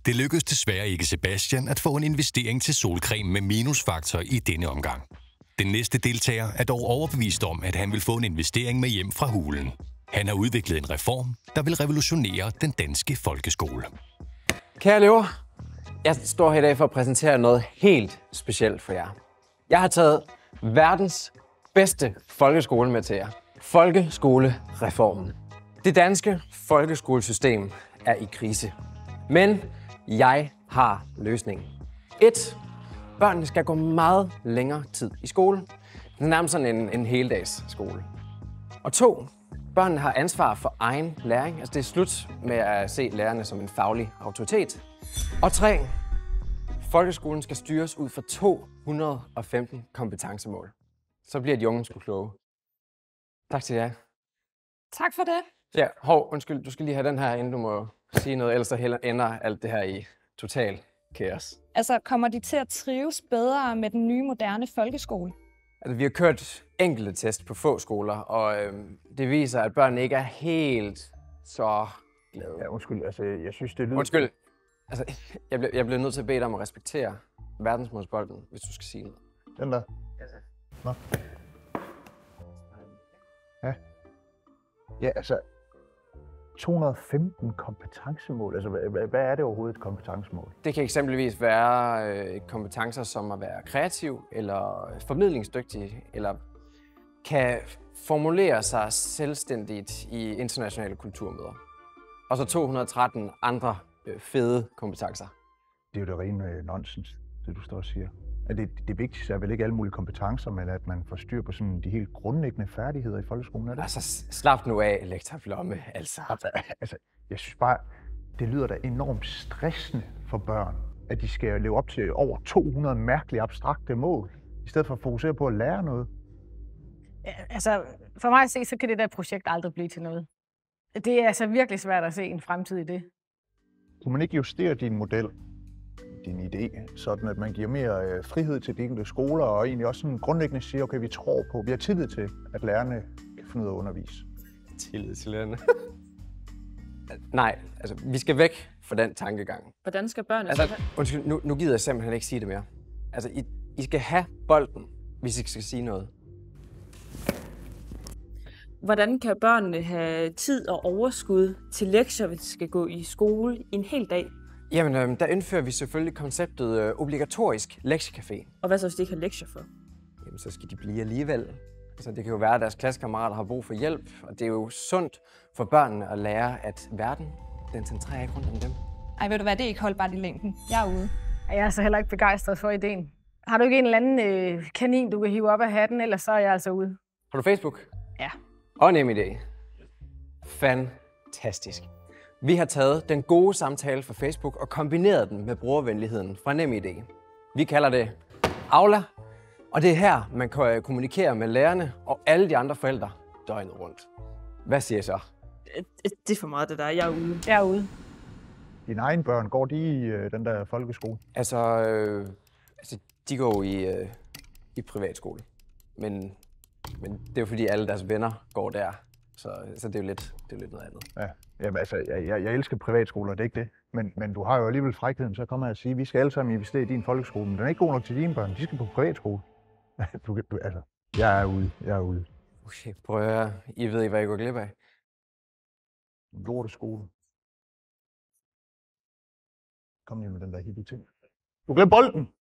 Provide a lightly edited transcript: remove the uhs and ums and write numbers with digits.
Det lykkedes desværre ikke Sebastian at få en investering til solcreme med minusfaktor i denne omgang. Den næste deltager er dog overbevist om, at han vil få en investering med hjem fra hulen. Han har udviklet en reform, der vil revolutionere den danske folkeskole. Kære elever, jeg står her i dag for at præsentere noget helt specielt for jer. Jeg har taget verdens bedste folkeskole med til jer. Folkeskolereformen. Det danske folkeskolesystem er i krise. Men jeg har løsningen. 1. Børnene skal gå meget længere tid i skole. Det er nærmest sådan en heldags skole. Og 2. Børnene har ansvar for egen læring. Altså det er slut med at se lærerne som en faglig autoritet. Og 3. Folkeskolen skal styres ud fra 215 kompetencemål. Så bliver de unge sgu kloge. Tak til jer. Tak for det. Ja, undskyld, du skal lige have den her, inden du må sige noget, ellers så ender alt det her i total kaos. Altså, kommer de til at trives bedre med den nye, moderne folkeskole? Altså, vi har kørt enkelte test på få skoler, og det viser, at børnene ikke er helt så glade. Ja, undskyld, altså, jeg synes, det lyder... Undskyld. Altså, jeg bliver nødt til at bede dig om at respektere verdensmålsbolden, hvis du skal sige noget. Den der? Nå. Ja. Ja, altså... 215 kompetencemål. Altså, hvad er det overhovedet et kompetencemål? Det kan eksempelvis være kompetencer som at være kreativ, eller formidlingsdygtig, eller kan formulere sig selvstændigt i internationale kulturmøder. Og så 213 andre fede kompetencer. Det er jo det rene nonsens, det du står og siger. Det vigtigste er vel ikke alle mulige kompetencer, men at man får styr på sådan de helt grundlæggende færdigheder i folkeskolen, er det? Altså, slap nu af, lektor Blomme, altså. Altså, jeg synes bare, det lyder da enormt stressende for børn, at de skal leve op til over 200 mærkelige abstrakte mål, i stedet for at fokusere på at lære noget. Ja, altså, for mig at se, så kan det der projekt aldrig blive til noget. Det er altså virkelig svært at se en fremtid i det. Kunne man ikke justere din model, din idé, sådan at man giver mere frihed til de enkelte skoler, og egentlig også sådan grundlæggende siger, okay, vi tror på, vi har tillid til, at lærerne kan finde ud af at undervise. Tillid til lærerne? Nej, altså, vi skal væk fra den tankegang. Hvordan skal børnene... Altså, undskyld, nu gider jeg simpelthen ikke sige det mere. Altså, I skal have bolden, hvis I skal sige noget. Hvordan kan børnene have tid og overskud til lektier, hvis de skal gå i skole i en hel dag? Jamen, der indfører vi selvfølgelig konceptet obligatorisk lektiecafé. Og hvad så, hvis de ikke har lektier for? Jamen, så skal de blive alligevel. Altså, det kan jo være, at deres klassekammerater har brug for hjælp, og det er jo sundt for børnene at lære, at verden, den centrerer ikke rundt om dem. Ej, ved du hvad, det er ikke holdbart i længden. Jeg er ude. Jeg er altså heller ikke begejstret for ideen. Har du ikke en eller anden kanin, du kan hive op af hatten, ellers så er jeg altså ude. Har du Facebook? Ja. Og NemID. Fantastisk. Vi har taget den gode samtale fra Facebook og kombineret den med brugervenligheden fra NemID. Vi kalder det Aula, og det er her, man kan kommunikere med lærerne og alle de andre forældre døgnet rundt. Hvad siger I så? Det er for meget det der, jeg er ude. Jeg er ude. Dine egne børn, går de i den der folkeskole? Altså, de går i privatskole. Men det er jo fordi alle deres venner går der, så det er jo lidt noget andet. Ja. Jamen, altså, jeg elsker privatskoler, det er ikke det. Men du har jo alligevel frækheden, så kommer jeg at sige, at vi skal alle sammen investere i din folkeskole, men den er ikke god nok til dine børn. De skal på privatskole. Altså, jeg er ude. Okay, prøv at høre. I ved ikke, hvad I går glip af. En lorteskole. Kom lige med den der hippie ting. Du glemte bolden!